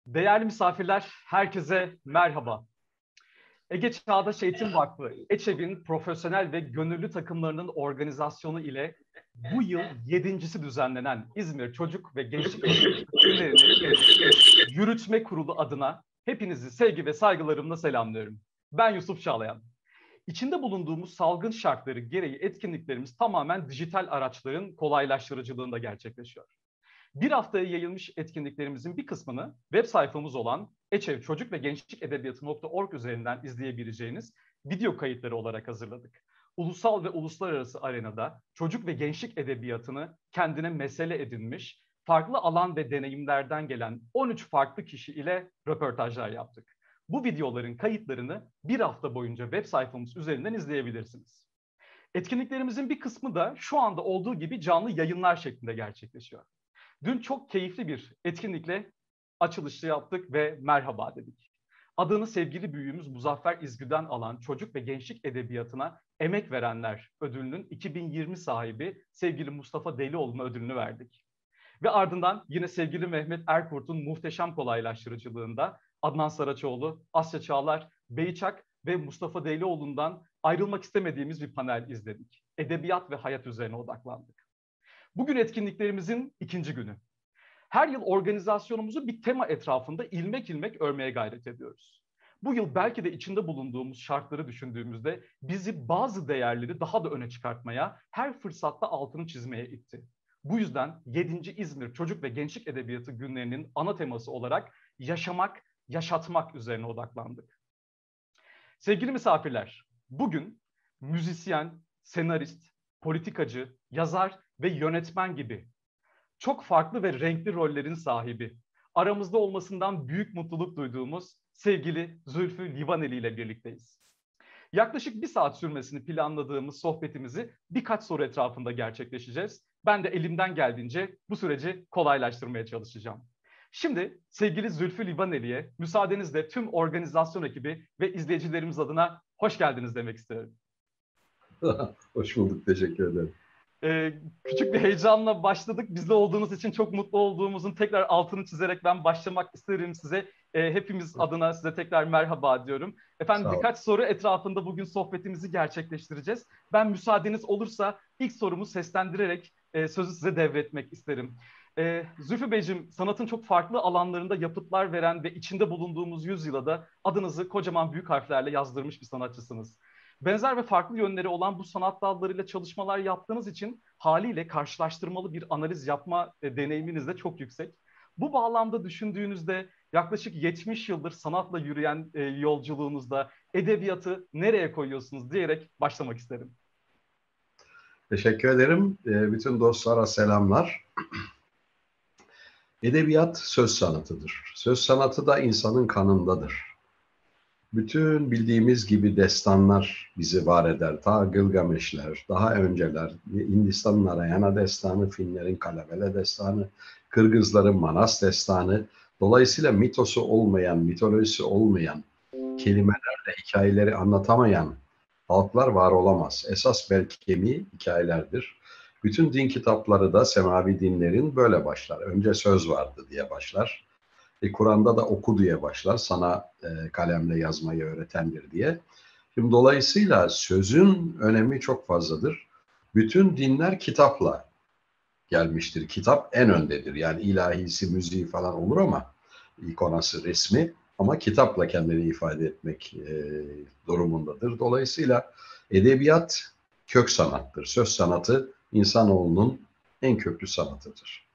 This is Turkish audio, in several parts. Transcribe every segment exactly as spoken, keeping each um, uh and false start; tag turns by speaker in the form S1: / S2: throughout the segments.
S1: Değerli misafirler, herkese merhaba. Ege Çağdaş Eğitim Vakfı, EÇEV'in profesyonel ve gönüllü takımlarının organizasyonu ile bu yıl yedincisi düzenlenen İzmir Çocuk ve Gençlik Günlerini Yürütme Kurulu adına hepinizi sevgi ve saygılarımla selamlıyorum. Ben Yusuf Çağlayan. İçinde bulunduğumuz salgın şartları gereği etkinliklerimiz tamamen dijital araçların kolaylaştırıcılığında gerçekleşiyor. Bir haftaya yayılmış etkinliklerimizin bir kısmını web sayfamız olan eçev çocuk ve gençlik edebiyatı nokta org üzerinden izleyebileceğiniz video kayıtları olarak hazırladık. Ulusal ve uluslararası arenada çocuk ve gençlik edebiyatını kendine mesele edinmiş, farklı alan ve deneyimlerden gelen on üç farklı kişi ile röportajlar yaptık. Bu videoların kayıtlarını bir hafta boyunca web sayfamız üzerinden izleyebilirsiniz. Etkinliklerimizin bir kısmı da şu anda olduğu gibi canlı yayınlar şeklinde gerçekleşiyor. Dün çok keyifli bir etkinlikle açılışı yaptık ve merhaba dedik. Adını sevgili büyüğümüz Muzaffer İzgü'den alan Çocuk ve Gençlik Edebiyatı'na emek verenler ödülünün iki bin yirmi sahibi sevgili Mustafa Delioğlu'na ödülünü verdik. Ve ardından yine sevgili Mehmet Erkurt'un muhteşem kolaylaştırıcılığında Adnan Saraçoğlu, Asya Çağlar, Beyçak ve Mustafa Delioğlu'ndan ayrılmak istemediğimiz bir panel izledik. Edebiyat ve hayat üzerine odaklandık. Bugün etkinliklerimizin ikinci günü. Her yıl organizasyonumuzu bir tema etrafında ilmek ilmek örmeye gayret ediyoruz. Bu yıl belki de içinde bulunduğumuz şartları düşündüğümüzde bizi bazı değerleri daha da öne çıkartmaya, her fırsatta altını çizmeye itti. Bu yüzden yedinci İzmir Çocuk ve Gençlik Edebiyatı günlerinin ana teması olarak yaşamak, yaşatmak üzerine odaklandık. Sevgili misafirler, bugün müzisyen, senarist, politikacı, yazar ve yönetmen gibi çok farklı ve renkli rollerin sahibi, aramızda olmasından büyük mutluluk duyduğumuz sevgili Zülfü Livaneli ile birlikteyiz. Yaklaşık bir saat sürmesini planladığımız sohbetimizi birkaç soru etrafında gerçekleşeceğiz. Ben de elimden geldiğince bu süreci kolaylaştırmaya çalışacağım. Şimdi sevgili Zülfü Livaneli'ye müsaadenizle tüm organizasyon ekibi ve izleyicilerimiz adına hoş geldiniz demek isterim.
S2: Hoş bulduk, teşekkür ederim.
S1: Ee, küçük bir heyecanla başladık. Bizde olduğunuz için çok mutlu olduğumuzun tekrar altını çizerek ben başlamak isterim size. Ee, hepimiz adına size tekrar merhaba diyorum. Efendim birkaç soru etrafında bugün sohbetimizi gerçekleştireceğiz. Ben müsaadeniz olursa ilk sorumu seslendirerek e, sözü size devretmek isterim. Ee, Zülfü Beyciğim, sanatın çok farklı alanlarında yapıtlar veren ve içinde bulunduğumuz yüzyıla da adınızı kocaman büyük harflerle yazdırmış bir sanatçısınız. Benzer ve farklı yönleri olan bu sanat dallarıyla çalışmalar yaptığınız için haliyle karşılaştırmalı bir analiz yapma e, deneyiminiz de çok yüksek. Bu bağlamda düşündüğünüzde yaklaşık yetmiş yıldır sanatla yürüyen e, yolculuğunuzda edebiyatı nereye koyuyorsunuz diyerek başlamak isterim.
S2: Teşekkür ederim. Bütün dostlara selamlar. Edebiyat söz sanatıdır. Söz sanatı da insanın kanındadır. Bütün bildiğimiz gibi destanlar bizi var eder. Ta Gılgameşler, daha önceler, Hindistan'ın Narayana destanı, Finlerin Kalevele destanı, Kırgızların Manas destanı. Dolayısıyla mitosu olmayan, mitolojisi olmayan, kelimelerle hikayeleri anlatamayan halklar var olamaz. Esas bel kemiği hikayelerdir. Bütün din kitapları da semavi dinlerin böyle başlar. Önce söz vardı diye başlar. E, Kur'an'da da oku diye başlar. Sana e, kalemle yazmayı öğretendir diye. Şimdi dolayısıyla sözün önemi çok fazladır. Bütün dinler kitapla gelmiştir. Kitap en öndedir. Yani ilahisi, müziği falan olur ama ikonası, resmi ama kitapla kendini ifade etmek e, durumundadır. Dolayısıyla edebiyat kök sanattır. Söz sanatı insanoğlunun en köklü sanatıdır.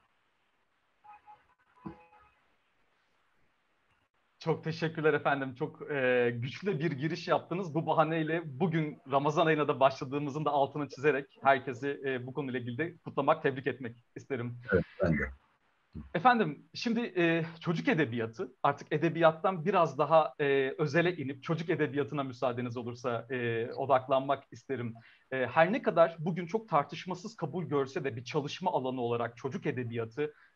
S1: Çok teşekkürler efendim. Çok e, güçlü bir giriş yaptınız. Bu bahaneyle bugün Ramazan ayına da başladığımızın da altını çizerek herkesi e, bu konuyla ilgili de kutlamak, tebrik etmek isterim.
S2: Evet, ben de.
S1: Efendim şimdi e, çocuk edebiyatı, artık edebiyattan biraz daha e, özele inip çocuk edebiyatına müsaadeniz olursa e, odaklanmak isterim. E, her ne kadar bugün çok tartışmasız kabul görse de bir çalışma alanı olarak çocuk edebiyatı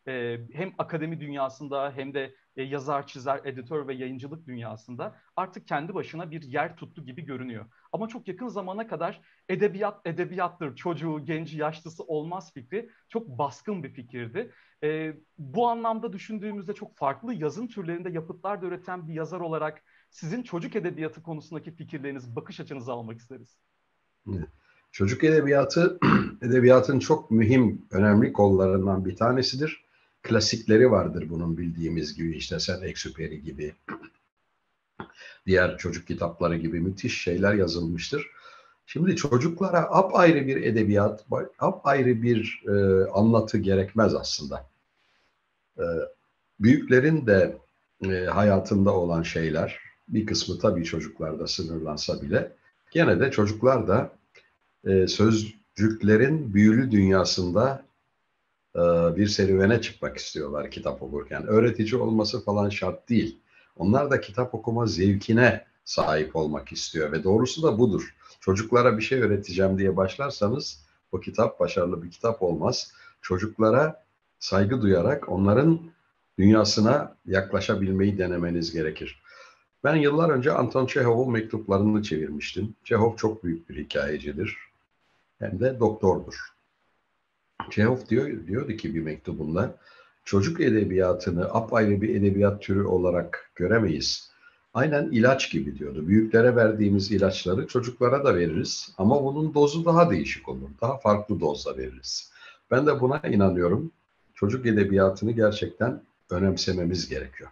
S1: e, hem akademi dünyasında hem de e, yazar, çizer, editör ve yayıncılık dünyasında artık kendi başına bir yer tuttu gibi görünüyor. Ama çok yakın zamana kadar edebiyat edebiyattır, çocuğu, genci, yaşlısı olmaz fikri çok baskın bir fikirdi. E, bu anlamda düşündüğümüzde çok farklı yazın türlerinde yapıtlar da üreten bir yazar olarak sizin çocuk edebiyatı konusundaki fikirleriniz, bakış açınızı almak isteriz.
S2: Çocuk edebiyatı, edebiyatın çok mühim, önemli kollarından bir tanesidir. Klasikleri vardır bunun bildiğimiz gibi, işte Saint-Exupéry gibi, diğer çocuk kitapları gibi müthiş şeyler yazılmıştır. Şimdi çocuklara apayrı bir edebiyat, apayrı bir e, anlatı gerekmez aslında. E, büyüklerin de e, hayatında olan şeyler, bir kısmı tabii çocuklarda sınırlansa bile, gene de çocuklar da e, sözcüklerin büyülü dünyasında e, bir serüvene çıkmak istiyorlar kitap okurken. Öğretici olması falan şart değil. Onlar da kitap okuma zevkine sahip olmak istiyor ve doğrusu da budur. Çocuklara bir şey öğreteceğim diye başlarsanız o kitap başarılı bir kitap olmaz. Çocuklara saygı duyarak onların dünyasına yaklaşabilmeyi denemeniz gerekir. Ben yıllar önce Anton Çehov'un mektuplarını çevirmiştim. Çehov çok büyük bir hikayecidir. Hem de doktordur. Çehov diyor, diyordu ki bir mektubunda, çocuk edebiyatını apayrı bir edebiyat türü olarak göremeyiz. Aynen ilaç gibi diyordu. Büyüklere verdiğimiz ilaçları çocuklara da veririz ama bunun dozu daha değişik olur. Daha farklı dozda veririz. Ben de buna inanıyorum. Çocuk edebiyatını gerçekten önemsememiz gerekiyor.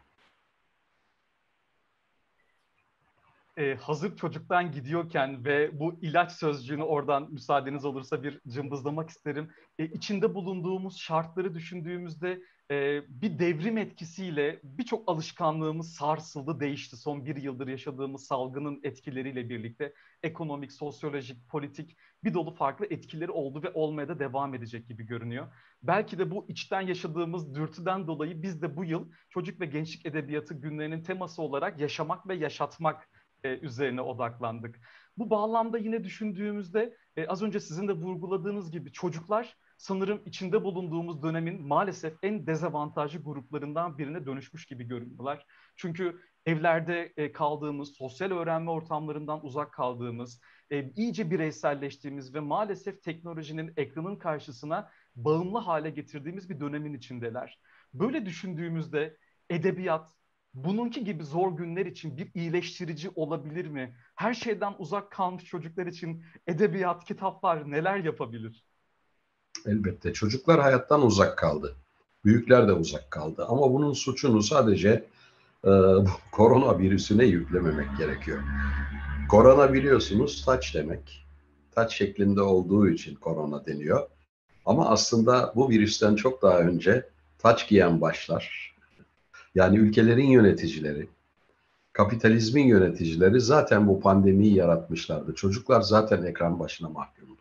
S1: Ee, hazır çocuktan gidiyorken ve bu ilaç sözcüğünü oradan müsaadeniz olursa bir cımbızlamak isterim. Ee, içinde bulunduğumuz şartları düşündüğümüzde e, bir devrim etkisiyle birçok alışkanlığımız sarsıldı, değişti. Son bir yıldır yaşadığımız salgının etkileriyle birlikte ekonomik, sosyolojik, politik bir dolu farklı etkileri oldu ve olmaya da devam edecek gibi görünüyor. Belki de bu içten yaşadığımız dürtüden dolayı biz de bu yıl Çocuk ve Gençlik Edebiyatı günlerinin teması olarak yaşamak ve yaşatmak e, üzerine odaklandık. Bu bağlamda yine düşündüğümüzde e, az önce sizin de vurguladığınız gibi çocuklar sanırım içinde bulunduğumuz dönemin maalesef en dezavantajlı gruplarından birine dönüşmüş gibi görünüyorlar. Çünkü evlerde e, kaldığımız, sosyal öğrenme ortamlarından uzak kaldığımız, e, iyice bireyselleştiğimiz ve maalesef teknolojinin, ekranın karşısına bağımlı hale getirdiğimiz bir dönemin içindeler. Böyle düşündüğümüzde edebiyat, bununki gibi zor günler için bir iyileştirici olabilir mi? Her şeyden uzak kalmış çocuklar için edebiyat, kitaplar neler yapabilir?
S2: Elbette çocuklar hayattan uzak kaldı. Büyükler de uzak kaldı. Ama bunun suçunu sadece e, koronavirüsüne yüklememek gerekiyor. Korona biliyorsunuz taç demek. Taç şeklinde olduğu için korona deniyor. Ama aslında bu virüsten çok daha önce taç giyen başlar. Yani ülkelerin yöneticileri, kapitalizmin yöneticileri zaten bu pandemiyi yaratmışlardı. Çocuklar zaten ekran başına mahkumdu.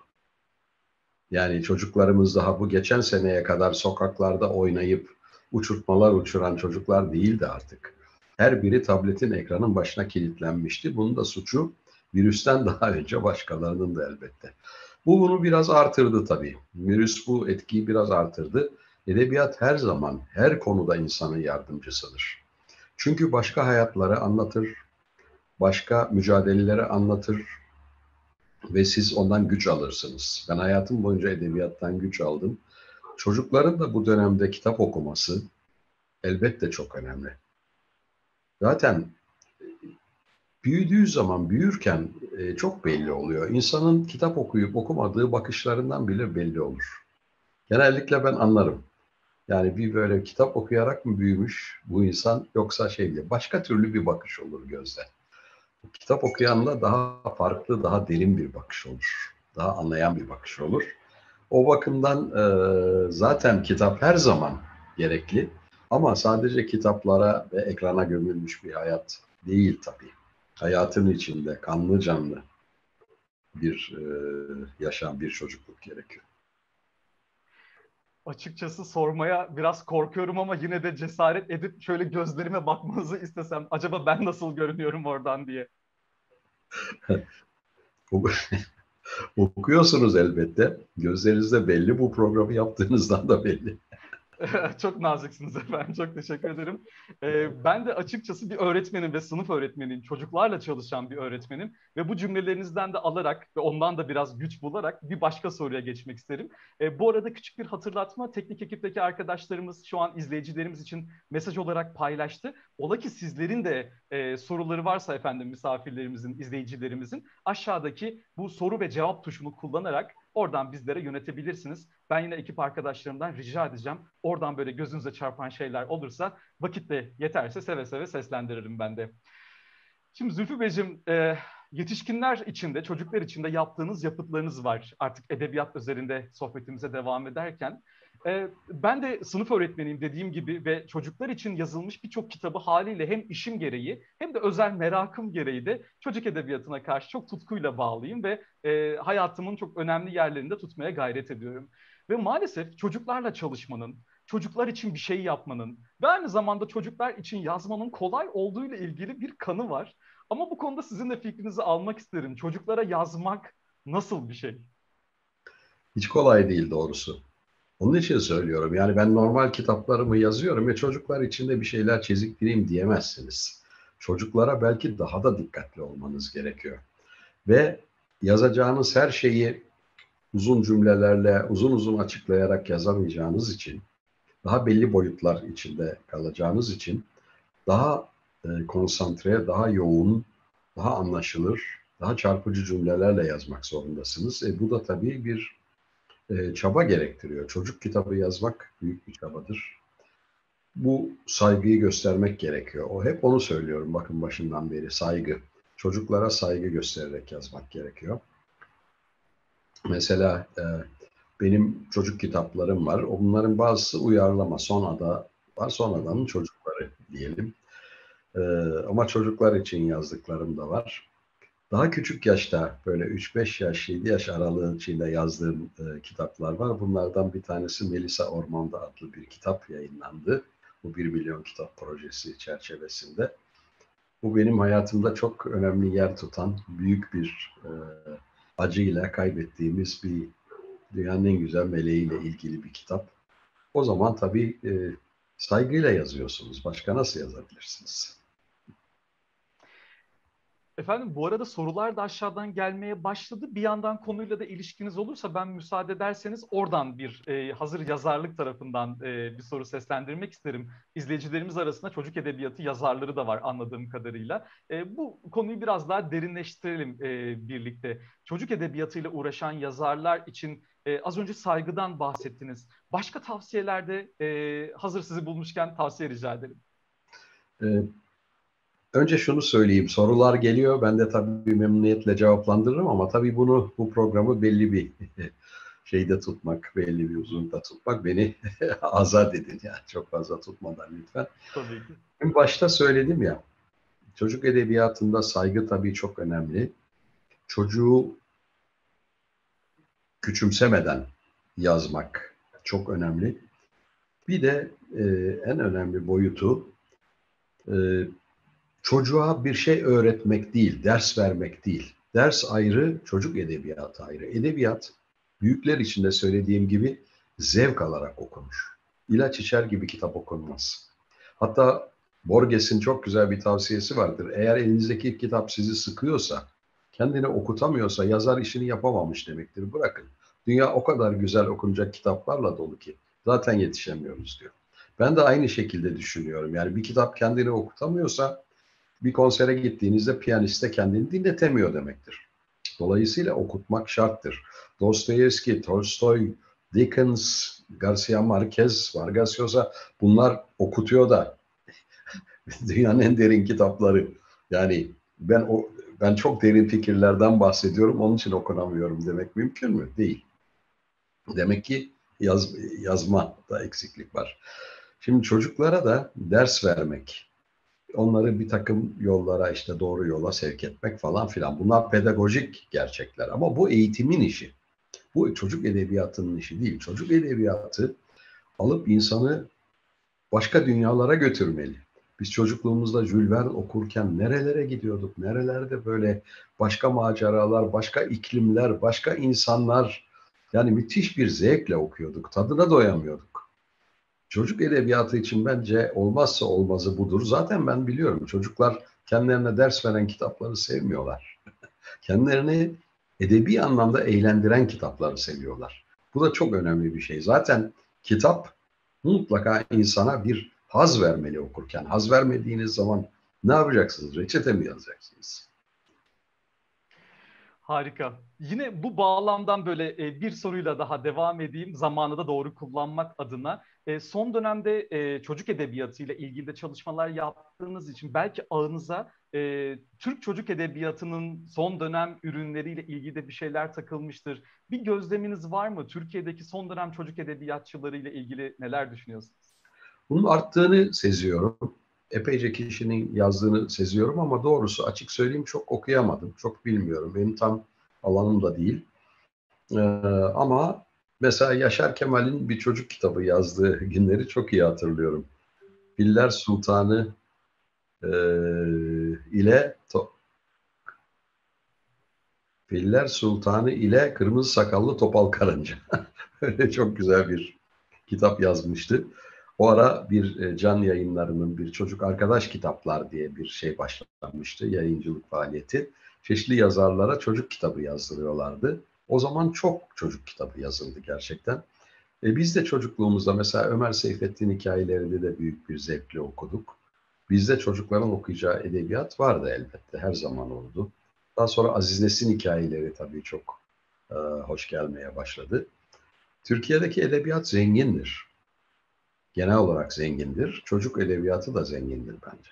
S2: Yani çocuklarımız daha bu geçen seneye kadar sokaklarda oynayıp uçurtmalar uçuran çocuklar değildi artık. Her biri tabletin ekranın başına kilitlenmişti. Bunun da suçu virüsten daha önce başkalarının da elbette. Bu bunu biraz artırdı tabii. Virüs bu etkiyi biraz artırdı. Edebiyat her zaman, her konuda insanın yardımcısıdır. Çünkü başka hayatları anlatır, başka mücadeleleri anlatır ve siz ondan güç alırsınız. Ben hayatım boyunca edebiyattan güç aldım. Çocukların da bu dönemde kitap okuması elbette çok önemli. Zaten büyüdüğü zaman, büyürken e, çok belli oluyor. İnsanın kitap okuyup okumadığı bakışlarından bile belli olur. Genellikle ben anlarım. Yani bir böyle kitap okuyarak mı büyümüş bu insan yoksa şey diye başka türlü bir bakış olur gözde. Kitap okuyanla daha farklı, daha derin bir bakış olur. Daha anlayan bir bakış olur. O bakımdan e, zaten kitap her zaman gerekli. Ama sadece kitaplara ve ekrana gömülmüş bir hayat değil tabii. Hayatın içinde kanlı canlı bir e, yaşam, bir çocukluk gerekiyor.
S1: Açıkçası sormaya biraz korkuyorum ama yine de cesaret edip şöyle gözlerime bakmanızı istesem acaba ben nasıl görünüyorum oradan diye.
S2: Okuyorsunuz elbette. Gözlerinizde belli, bu programı yaptığınızdan da belli.
S1: Çok naziksiniz efendim. Çok teşekkür ederim. Ee, ben de açıkçası bir öğretmenim ve sınıf öğretmeniyim. Çocuklarla çalışan bir öğretmenim. Ve bu cümlelerinizden de alarak ve ondan da biraz güç bularak bir başka soruya geçmek isterim. Ee, bu arada küçük bir hatırlatma. Teknik ekipteki arkadaşlarımız şu an izleyicilerimiz için mesaj olarak paylaştı. Ola ki sizlerin de e, soruları varsa efendim misafirlerimizin, izleyicilerimizin aşağıdaki bu soru ve cevap tuşunu kullanarak oradan bizlere yönetebilirsiniz. Ben yine ekip arkadaşlarımdan rica edeceğim. Oradan böyle gözünüze çarpan şeyler olursa vakitle yeterse seve seve seslendiririm ben de. Şimdi Zülfü Beyciğim, e, yetişkinler için de çocuklar için de yaptığınız yapıtlarınız var. Artık edebiyat üzerinde sohbetimize devam ederken. E, ben de sınıf öğretmeniyim dediğim gibi ve çocuklar için yazılmış birçok kitabı haliyle hem işim gereği hem de özel merakım gereği de çocuk edebiyatına karşı çok tutkuyla bağlıyım ve e, hayatımın çok önemli yerlerinde tutmaya gayret ediyorum. Ve maalesef çocuklarla çalışmanın, çocuklar için bir şey yapmanın ve aynı zamanda çocuklar için yazmanın kolay olduğuyla ilgili bir kanı var. Ama bu konuda sizin de fikrinizi almak isterim. Çocuklara yazmak nasıl bir şey?
S2: Hiç kolay değil doğrusu. Onun için söylüyorum. Yani ben normal kitaplarımı yazıyorum ve çocuklar için de bir şeyler çiziktireyim diyemezsiniz. Çocuklara belki daha da dikkatli olmanız gerekiyor. Ve yazacağınız her şeyi uzun cümlelerle, uzun uzun açıklayarak yazamayacağınız için, daha belli boyutlar içinde kalacağınız için daha e, konsantre, daha yoğun, daha anlaşılır, daha çarpıcı cümlelerle yazmak zorundasınız. E, bu da tabii bir e, çaba gerektiriyor. Çocuk kitabı yazmak büyük bir çabadır. Bu saygıyı göstermek gerekiyor. O hep onu söylüyorum bakın başından beri saygı. Çocuklara saygı göstererek yazmak gerekiyor. Mesela e, benim çocuk kitaplarım var. Onların bazısı uyarlama, sonada var, sonradanın çocukları diyelim. E, ama çocuklar için yazdıklarım da var. Daha küçük yaşta böyle üç beş yaş, yedi yaş aralığı içinde yazdığım e, kitaplar var. Bunlardan bir tanesi Melisa Ormanda adlı bir kitap yayınlandı. Bu bir milyon kitap projesi çerçevesinde. Bu benim hayatımda çok önemli yer tutan, büyük bir e, acıyla kaybettiğimiz bir dünyanın en güzel meleğiyle ilgili bir kitap. O zaman tabii e, saygıyla yazıyorsunuz. Başka nasıl yazabilirsiniz?
S1: Efendim bu arada sorular da aşağıdan gelmeye başladı. Bir yandan konuyla da ilişkiniz olursa ben müsaade ederseniz oradan bir e, hazır yazarlık tarafından e, bir soru seslendirmek isterim. İzleyicilerimiz arasında çocuk edebiyatı yazarları da var anladığım kadarıyla. E, bu konuyu biraz daha derinleştirelim e, birlikte. Çocuk edebiyatıyla uğraşan yazarlar için e, az önce saygıdan bahsettiniz. Başka tavsiyelerde e, hazır sizi bulmuşken tavsiye rica ederim.
S2: E, Önce şunu söyleyeyim, sorular geliyor. Ben de tabii memnuniyetle cevaplandırırım ama tabii bunu, bu programı belli bir şeyde tutmak, belli bir uzunlukta tutmak beni azat edin. Yani çok fazla tutmadan lütfen.
S1: Tabii ki.
S2: En başta söyledim ya, çocuk edebiyatında saygı tabii çok önemli. Çocuğu küçümsemeden yazmak çok önemli. Bir de e, en önemli boyutu e, çocuğa bir şey öğretmek değil, ders vermek değil. Ders ayrı, çocuk edebiyatı ayrı. Edebiyat, büyükler için de söylediğim gibi zevk alarak okunur. İlaç içer gibi kitap okunmaz. Hatta Borges'in çok güzel bir tavsiyesi vardır. Eğer elinizdeki kitap sizi sıkıyorsa, kendini okutamıyorsa yazar işini yapamamış demektir. Bırakın. Dünya o kadar güzel okunacak kitaplarla dolu ki zaten yetişemiyoruz diyor. Ben de aynı şekilde düşünüyorum. Yani bir kitap kendini okutamıyorsa bir konsere gittiğinizde piyaniste kendini dinletemiyor demektir. Dolayısıyla okutmak şarttır. Dostoyevski, Tolstoy, Dickens, Garcia Marquez, Vargas Llosa bunlar okutuyor da dünyanın en derin kitapları. Yani ben o ben çok derin fikirlerden bahsediyorum. Onun için okunamıyorum demek mümkün mü? Değil. Demek ki yaz, yazma da eksiklik var. Şimdi çocuklara da ders vermek, onları bir takım yollara işte doğru yola sevk etmek falan filan. Bunlar pedagojik gerçekler ama bu eğitimin işi. Bu çocuk edebiyatının işi değil. Çocuk edebiyatı alıp insanı başka dünyalara götürmeli. Biz çocukluğumuzda Jules Verne okurken nerelere gidiyorduk? Nerelerde böyle başka maceralar, başka iklimler, başka insanlar. Yani müthiş bir zevkle okuyorduk. Tadına doyamıyorduk. Çocuk edebiyatı için bence olmazsa olmazı budur. Zaten ben biliyorum çocuklar kendilerine ders veren kitapları sevmiyorlar. Kendilerini edebi anlamda eğlendiren kitapları seviyorlar. Bu da çok önemli bir şey. Zaten kitap mutlaka insana bir haz vermeli okurken. Haz vermediğiniz zaman ne yapacaksınız? Reçete mi yazacaksınız?
S1: Harika. Yine bu bağlamdan böyle e, bir soruyla daha devam edeyim. Zamanı da doğru kullanmak adına. E, son dönemde e, çocuk edebiyatı ile ilgili de çalışmalar yaptığınız için belki ağınıza e, Türk çocuk edebiyatının son dönem ürünleriyle ilgili de bir şeyler takılmıştır. Bir gözleminiz var mı? Türkiye'deki son dönem çocuk edebiyatçıları ile ilgili neler düşünüyorsunuz?
S2: Bunun arttığını seziyorum. Epeyce kişinin yazdığını seziyorum ama doğrusu açık söyleyeyim çok okuyamadım. Çok bilmiyorum. Benim tam alanım da değil. Ee, ama mesela Yaşar Kemal'in bir çocuk kitabı yazdığı günleri çok iyi hatırlıyorum. Filler Sultanı e, ile to, Filler Sultanı ile Kırmızı Sakallı Topal Karınca. Öyle çok güzel bir kitap yazmıştı. O ara bir e, Can Yayınları'nın bir çocuk arkadaş kitaplar diye bir şey başlanmıştı. Yayıncılık faaliyeti. Çeşitli yazarlara çocuk kitabı yazdırıyorlardı. O zaman çok çocuk kitabı yazıldı gerçekten. E, biz de çocukluğumuzda mesela Ömer Seyfettin hikayelerini de büyük bir zevkle okuduk. Bizde çocukların okuyacağı edebiyat vardı elbette. Her zaman oldu. Daha sonra Aziz Nesin hikayeleri tabii çok e, hoş gelmeye başladı. Türkiye'deki edebiyat zengindir. Genel olarak zengindir. Çocuk edebiyatı da zengindir bence.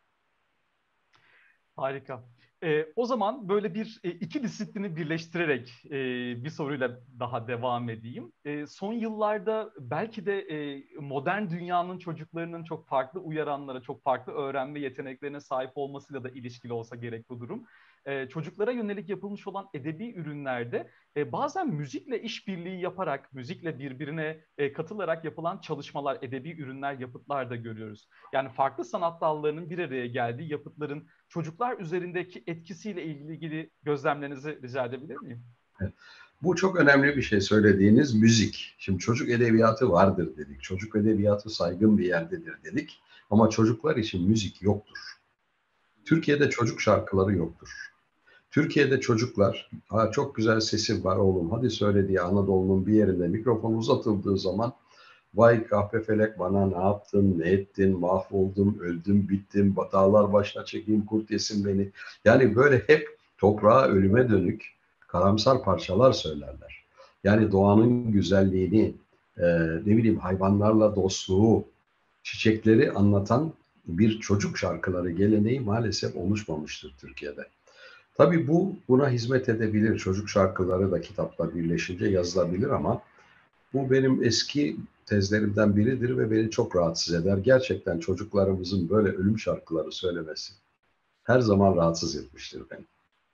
S1: Harika. Ee, o zaman böyle bir e, iki disiplini birleştirerek e, bir soruyla daha devam edeyim. E, son yıllarda belki de e, modern dünyanın çocuklarının çok farklı uyaranlara, çok farklı öğrenme yeteneklerine sahip olmasıyla da ilişkili olsa gerek bu durum. E, çocuklara yönelik yapılmış olan edebi ürünlerde e, bazen müzikle işbirliği yaparak, müzikle birbirine e, katılarak yapılan çalışmalar, edebi ürünler, yapıtlar da görüyoruz. Yani farklı sanat dallarının bir araya geldiği yapıtların çocuklar üzerindeki etkisiyle ilgili gözlemlerinizi rica edebilir miyim?
S2: Evet. Bu çok önemli bir şey söylediğiniz müzik. Şimdi çocuk edebiyatı vardır dedik. Çocuk edebiyatı saygın bir yerdedir dedik. Ama çocuklar için müzik yoktur. Türkiye'de çocuk şarkıları yoktur. Türkiye'de çocuklar, ha çok güzel sesin var oğlum, hadi söyle diye Anadolu'nun bir yerinde mikrofon uzatıldığı zaman vay kahpefelek bana ne yaptın, ne ettin, mahvoldum, öldüm, bittim, dağlar başına çekeyim, kurt yesin beni. Yani böyle hep toprağa, ölüme dönük karamsar parçalar söylerler. Yani doğanın güzelliğini, e, ne bileyim hayvanlarla dostluğu, çiçekleri anlatan bir çocuk şarkıları geleneği maalesef oluşmamıştır Türkiye'de. Tabii bu buna hizmet edebilir. Çocuk şarkıları da kitapla birleşince yazılabilir ama bu benim eski tezlerimden biridir ve beni çok rahatsız eder. Gerçekten çocuklarımızın böyle ölüm şarkıları söylemesi her zaman rahatsız etmiştir beni.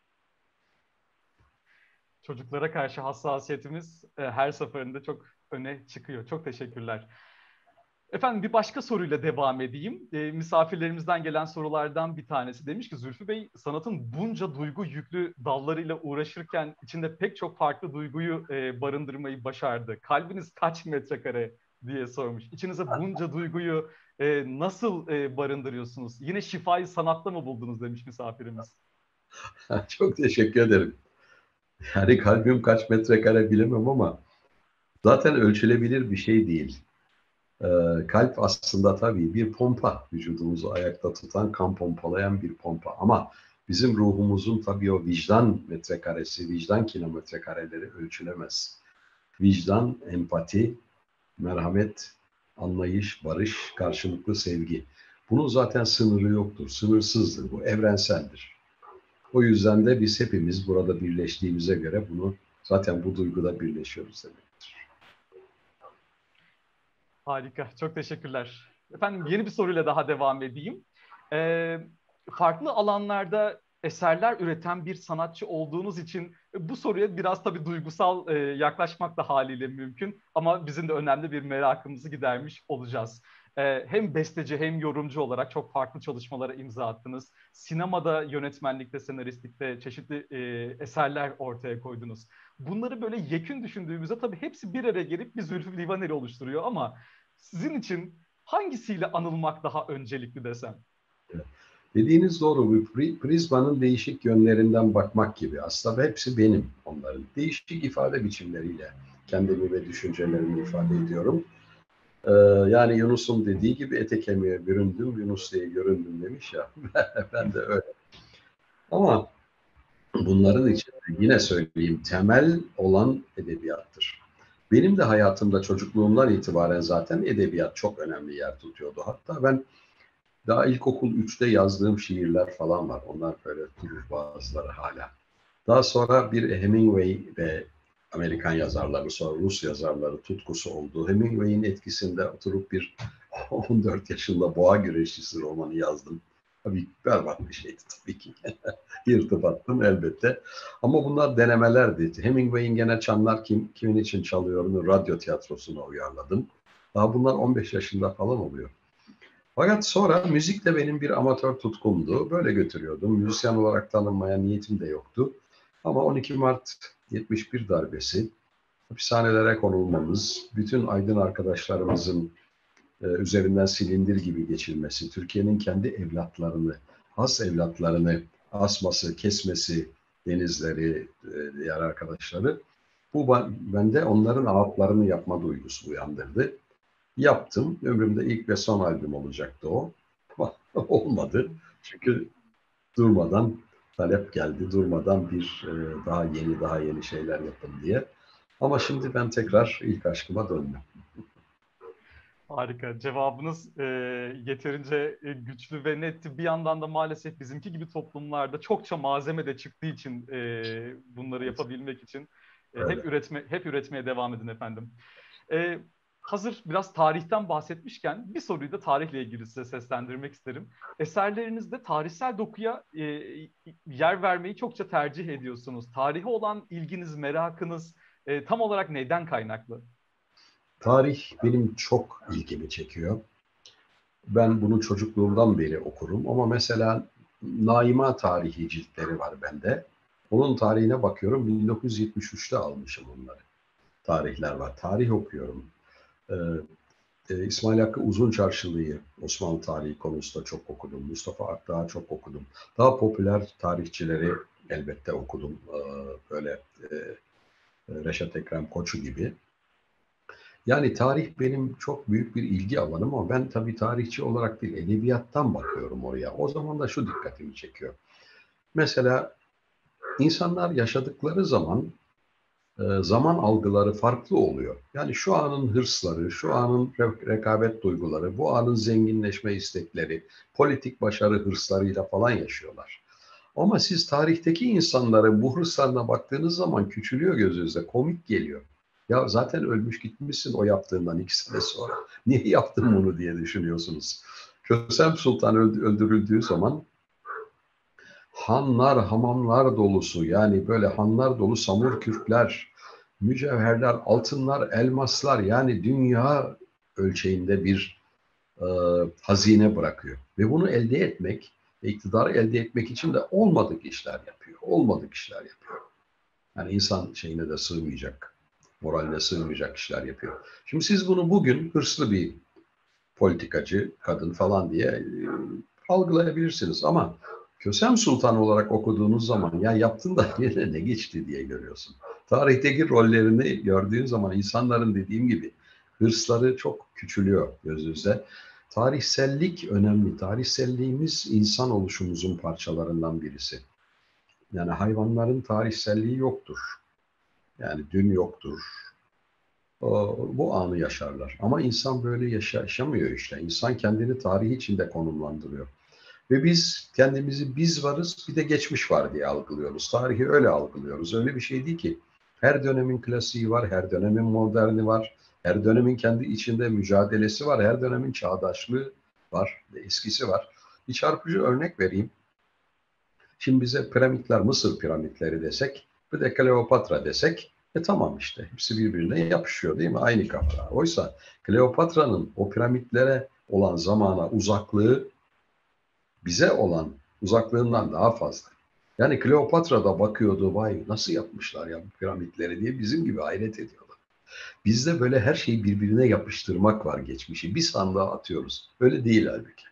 S1: Çocuklara karşı hassasiyetimiz e, her seferinde çok öne çıkıyor. Çok teşekkürler. Efendim bir başka soruyla devam edeyim. E, misafirlerimizden gelen sorulardan bir tanesi demiş ki Zülfü Bey sanatın bunca duygu yüklü dallarıyla uğraşırken içinde pek çok farklı duyguyu e, barındırmayı başardı. Kalbiniz kaç metrekare diye sormuş. İçinize bunca duyguyu e, nasıl e, barındırıyorsunuz? Yine şifayı sanatta mı buldunuz demiş misafirimiz.
S2: Çok teşekkür ederim. Yani kalbim kaç metrekare bilemem ama zaten ölçülebilir bir şey değil. Ee, kalp aslında tabii bir pompa. Vücudumuzu ayakta tutan, kan pompalayan bir pompa. Ama bizim ruhumuzun tabii o vicdan metrekaresi, vicdan kilometrekareleri ölçülemez. Vicdan, empati, merhamet, anlayış, barış, karşılıklı sevgi. Bunun zaten sınırı yoktur, sınırsızdır, bu evrenseldir. O yüzden de biz hepimiz burada birleştiğimize göre bunu zaten bu duyguda birleşiyoruz demek.
S1: Harika, çok teşekkürler. Efendim yeni bir soruyla daha devam edeyim. Ee, farklı alanlarda eserler üreten bir sanatçı olduğunuz için bu soruya biraz tabii duygusal e, yaklaşmak da haliyle mümkün. Ama bizim de önemli bir merakımızı gidermiş olacağız. Ee, hem besteci hem yorumcu olarak çok farklı çalışmalara imza attınız. Sinemada yönetmenlikte, senaristlikte çeşitli e, eserler ortaya koydunuz. Bunları böyle yekün düşündüğümüzde tabii hepsi bir araya gelip bir Zülfü Livaneli oluşturuyor ama Sizin için hangisiyle anılmak daha öncelikli desem?
S2: Dediğiniz doğru. Bu prizmanın değişik yönlerinden bakmak gibi. Aslında hepsi benim onların. Değişik ifade biçimleriyle kendimi ve düşüncelerimi ifade ediyorum. Ee, yani Yunus'un dediği gibi ete kemiğe büründüm, Yunus diye göründüm demiş ya. Ben de öyle. Ama bunların içinde yine söyleyeyim temel olan edebiyattır. Benim de hayatımda çocukluğumdan itibaren zaten edebiyat çok önemli yer tutuyordu. Hatta ben daha ilkokul üçte yazdığım şiirler falan var. Onlar böyle durur bazıları hala. Daha sonra bir Hemingway ve Amerikan yazarları, sonra Rus yazarları tutkusu oldu. Hemingway'in etkisinde oturup bir on dört yaşında boğa güreşçisi romanı yazdım. Tabii berbat bir şeydi tabii ki. Yırtıp attım elbette. Ama bunlar denemelerdi. Hemingway'in gene Çanlar Kim, Kimin için Çalıyor'unu radyo tiyatrosuna uyarladım. Daha bunlar on beş yaşında falan oluyor. Fakat sonra müzik de benim bir amatör tutkumdu. Böyle götürüyordum. Müzisyen olarak tanınmaya niyetim de yoktu. Ama on iki Mart yetmiş bir darbesi, hapishanelere konulmamız, bütün aydın arkadaşlarımızın e, üzerinden silindir gibi geçilmesi, Türkiye'nin kendi evlatlarını, has evlatlarını asması, kesmesi, denizleri, e, diğer arkadaşları, bu bende onların ağıtlarını yapma duygusu uyandırdı. Yaptım. Ömrümde ilk ve son albüm olacaktı o. Olmadı. Çünkü durmadan talep geldi. Durmadan bir e, daha yeni daha yeni şeyler yapın diye. Ama şimdi ben tekrar ilk aşkıma döndüm.
S1: Harika. Cevabınız e, yeterince e, güçlü ve netti. Bir yandan da maalesef bizimki gibi toplumlarda çokça malzeme de çıktığı için e, bunları yapabilmek için e,
S2: Öyle.
S1: hep üretme hep üretmeye devam edin efendim. E, hazır biraz tarihten bahsetmişken bir soruyu da tarihle ilgili size seslendirmek isterim. Eserlerinizde tarihsel dokuya e, yer vermeyi çokça tercih ediyorsunuz. Tarihe olan ilginiz, merakınız e, tam olarak neyden kaynaklı?
S2: Tarih benim çok ilgimi çekiyor. Ben bunu çocukluğumdan beri okurum ama mesela Naima tarihi ciltleri var bende. Onun tarihine bakıyorum. bin dokuz yüz yetmiş üçte almışım onları. Tarihler var. Tarih okuyorum. Ee, e, İsmail Hakkı Uzunçarşılı'yı Osmanlı tarihi konusunda çok okudum. Mustafa Akdağ'ı çok okudum. Daha popüler tarihçileri elbette okudum. Ee, böyle e, Reşat Ekrem Koçu gibi. Yani tarih benim çok büyük bir ilgi alanım ama ben tabii tarihçi olarak değil, edebiyattan bakıyorum oraya. O zaman da şu dikkatimi çekiyor. Mesela insanlar yaşadıkları zaman e, zaman algıları farklı oluyor. Yani şu anın hırsları, şu anın rekabet duyguları, bu anın zenginleşme istekleri, politik başarı hırslarıyla falan yaşıyorlar. Ama siz tarihteki insanların bu hırslarına baktığınız zaman küçülüyor gözünüze, komik geliyor. Ya zaten ölmüş gitmişsin o yaptığından iki sene sonra. Niye yaptın bunu diye düşünüyorsunuz. Kösem Sultan öldürüldüğü zaman hanlar, hamamlar dolusu yani böyle hanlar dolu samur kürkler, mücevherler, altınlar, elmaslar yani dünya ölçeğinde bir e, hazine bırakıyor. Ve bunu elde etmek ve iktidarı elde etmek için de olmadık işler yapıyor. Olmadık işler yapıyor. Yani insan şeyine de sığmayacak, moraline sığmayacak işler yapıyor. Şimdi siz bunu bugün hırslı bir politikacı, kadın falan diye e, algılayabilirsiniz. Ama Kösem Sultan olarak okuduğunuz zaman ya yaptın da yine ne geçti diye görüyorsun. Tarihteki rollerini gördüğün zaman insanların dediğim gibi hırsları çok küçülüyor gözünüzde. Tarihsellik önemli. Tarihselliğimiz insan oluşumuzun parçalarından birisi. Yani hayvanların tarihselliği yoktur. Yani dün yoktur. O, bu anı yaşarlar. Ama insan böyle yaşa, yaşamıyor işte. İnsan kendini tarih içinde konumlandırıyor. Ve biz kendimizi biz varız bir de geçmiş var diye algılıyoruz. Tarihi öyle algılıyoruz. Öyle bir şey değil ki. Her dönemin klasiği var, her dönemin moderni var, her dönemin kendi içinde mücadelesi var, her dönemin çağdaşlığı var, eskisi var. Bir çarpıcı örnek vereyim. Şimdi bize piramitler, Mısır piramitleri desek, bir de Kleopatra desek, e tamam işte hepsi birbirine yapışıyor değil mi? Aynı kafa. Oysa Kleopatra'nın o piramitlere olan zamana uzaklığı bize olan uzaklığından daha fazla. Yani Kleopatra da bakıyordu, vay nasıl yapmışlar ya bu piramitleri diye bizim gibi hayret ediyorlar. Bizde böyle her şeyi birbirine yapıştırmak var geçmişi. Bir sandığa atıyoruz. Öyle değil halbuki.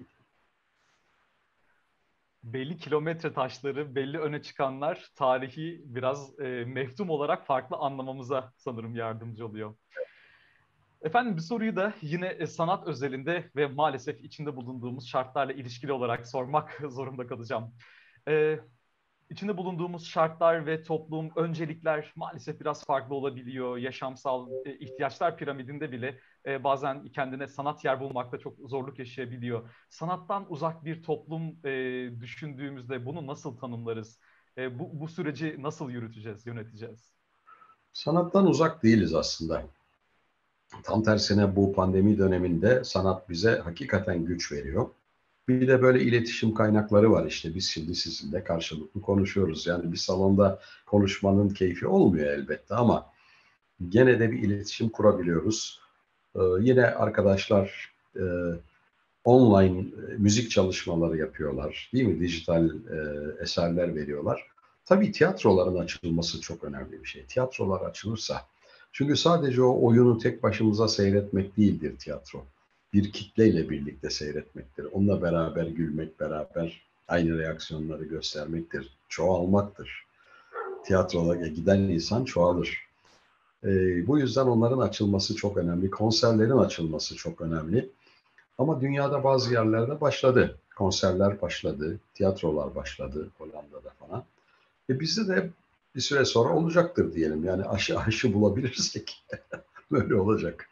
S1: Belli kilometre taşları, belli öne çıkanlar tarihi biraz e, mefhum olarak farklı anlamamıza sanırım yardımcı oluyor. Efendim bir soruyu da yine e, sanat özelinde ve maalesef içinde bulunduğumuz şartlarla ilişkili olarak sormak zorunda kalacağım. E, içinde bulunduğumuz şartlar ve toplum, öncelikler maalesef biraz farklı olabiliyor. Yaşamsal e, ihtiyaçlar piramidinde bile e, bazen kendine sanat yer bulmakta çok zorluk yaşayabiliyor. Sanattan uzak bir toplum e, düşündüğümüzde bunu nasıl tanımlarız? E, bu, bu süreci nasıl yürüteceğiz, yöneteceğiz?
S2: Sanattan uzak değiliz aslında. Tam tersine bu pandemi döneminde sanat bize hakikaten güç veriyor. Bir de böyle iletişim kaynakları var işte. Biz şimdi sizinle karşılıklı konuşuyoruz. Yani bir salonda konuşmanın keyfi olmuyor elbette ama gene de bir iletişim kurabiliyoruz. Ee, yine arkadaşlar e, online e, müzik çalışmaları yapıyorlar. Değil mi? Dijital e, eserler veriyorlar. Tabii tiyatroların açılması çok önemli bir şey. Tiyatrolar açılırsa, çünkü sadece o oyunu tek başımıza seyretmek değildir tiyatro. Bir kitleyle birlikte seyretmektir. Onunla beraber gülmek, beraber aynı reaksiyonları göstermektir. Çoğalmaktır. Tiyatroya giden insan çoğalır. Ee, bu yüzden onların açılması çok önemli. Konserlerin açılması çok önemli. Ama dünyada bazı yerlerde başladı. Konserler başladı, tiyatrolar başladı Hollanda'da falan. E bizde de bir süre sonra olacaktır diyelim. Yani aşı aşı bulabilirsek böyle olacak.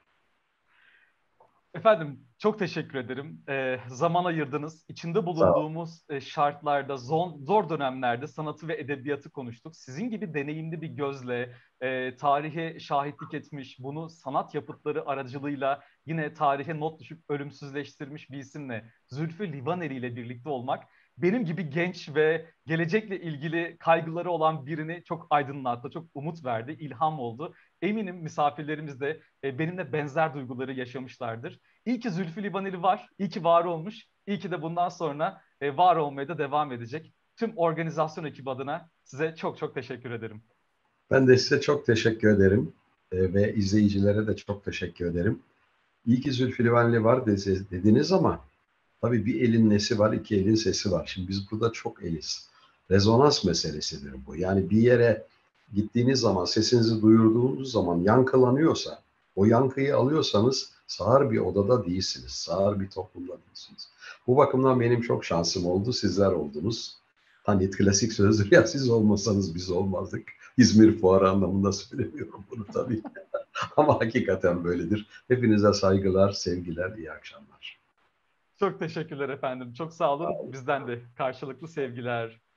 S1: Efendim çok teşekkür ederim. Ee, zaman ayırdınız. İçinde
S2: Sağ ol.
S1: bulunduğumuz e, şartlarda, zor, zor dönemlerde sanatı ve edebiyatı konuştuk. Sizin gibi deneyimli bir gözle e, tarihe şahitlik etmiş, bunu sanat yapıtları aracılığıyla yine tarihe not düşüp ölümsüzleştirmiş bir isimle Zülfü Livaneli ile birlikte olmak benim gibi genç ve gelecekle ilgili kaygıları olan birini çok aydınlattı, çok umut verdi, ilham oldu. Eminim misafirlerimiz de e, benimle benzer duyguları yaşamışlardır. İyi ki Zülfü Livaneli var, iyi ki var olmuş, iyi ki de bundan sonra e, var olmaya da devam edecek. Tüm organizasyon ekibi adına size çok çok teşekkür ederim.
S2: Ben de size çok teşekkür ederim. E, ve izleyicilere de çok teşekkür ederim. İyi ki Zülfü Livaneli var dediniz ama tabii bir elin nesi var, iki elin sesi var. Şimdi biz burada çok eliz. Rezonans meselesidir bu. Yani bir yere gittiğiniz zaman, sesinizi duyurduğunuz zaman yankılanıyorsa, o yankıyı alıyorsanız sağır bir odada değilsiniz. Sağır bir toplumda değilsiniz. Bu bakımdan benim çok şansım oldu. Sizler oldunuz. Hani klasik sözdür ya, siz olmasanız biz olmazdık. İzmir Fuarı anlamında söylemiyorum bunu tabii. Ama hakikaten böyledir. Hepinize saygılar, sevgiler, iyi akşamlar.
S1: Çok teşekkürler efendim. Çok sağ olun. Bizden de karşılıklı sevgiler.